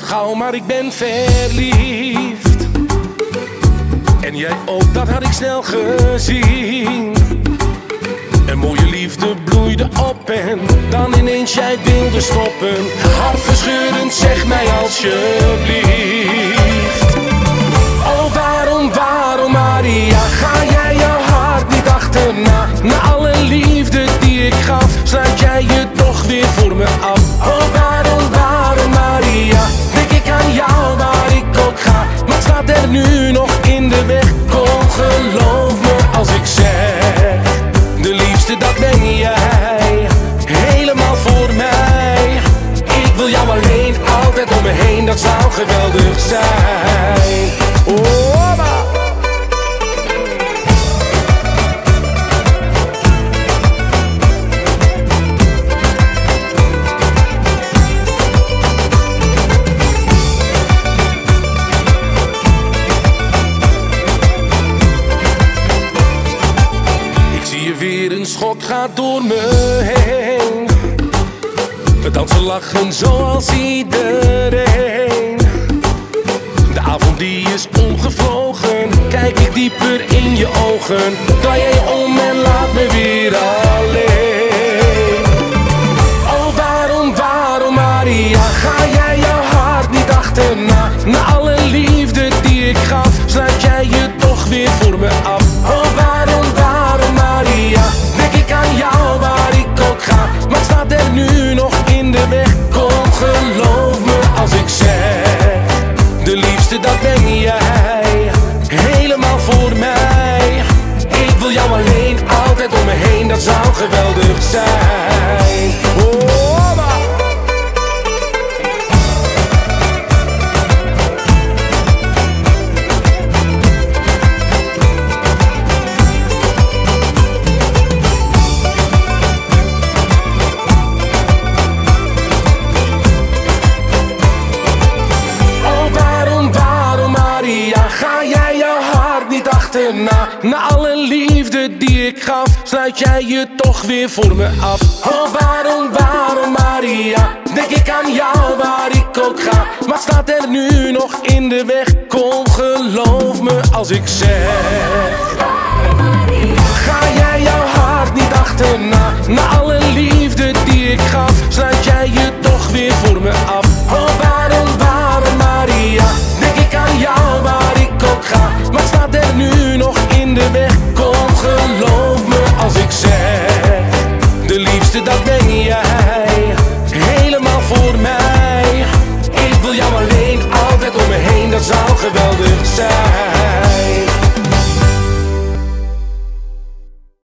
gauw, maar ik ben verliefd. En jij ook, dat had ik snel gezien. Een mooie liefde bloeide op en dan ineens jij wilde stoppen. Hartverscheurend, zeg mij alsjeblieft. Oh, waarom Maria, ga jij jouw hart niet achterna? Na alle liefde die ik gaf, sluit jij je toch weer voor me af. Oh, waarom Maria, denk ik aan jou waar ik ook ga. Wat staat er nu nog in de weg? Kom, geloof me als ik zeg, de liefste dat ben jij, helemaal voor mij. Ik wil jou alleen, altijd om me heen, dat zou geweldig zijn. Oh, maar weer een schok gaat door me heen. We dansen, lachen zoals iedereen. De avond die is omgevlogen, kijk ik dieper in je ogen. Draai jij om en laat me weer alleen. Oh, waarom Maria, ga jij jouw hart niet achterna? Na alle liefde die ik gaf, sluit jij je toch weer voor me af. Oh, waarom Maria, denk ik aan jou waar ik ook ga. Wat staat er nu nog in de weg? Kom, geloof me als ik zeg, de liefste dat ben jij, helemaal voor mij. Ik wil jou alleen, altijd om me heen, dat zou geweldig zijn. Oh, maar ga jij jouw hart niet achterna? Na alle liefde die ik gaf, sluit jij je toch weer voor me af. Oh, waarom Maria, denk ik aan jou waar ik ook ga. Wat staat er nu nog in de weg? Kom, geloof me als ik zeg, ga jij jouw hart niet achterna? Na alle liefde die ik gaf, sluit jij je toch weer voor me af. Oh, waarom Maria, denk ik aan jou waar ik ook ga. Wat staat er nu nog in de weg? Kom, geloof me als ik zeg, de liefste dat ben jij.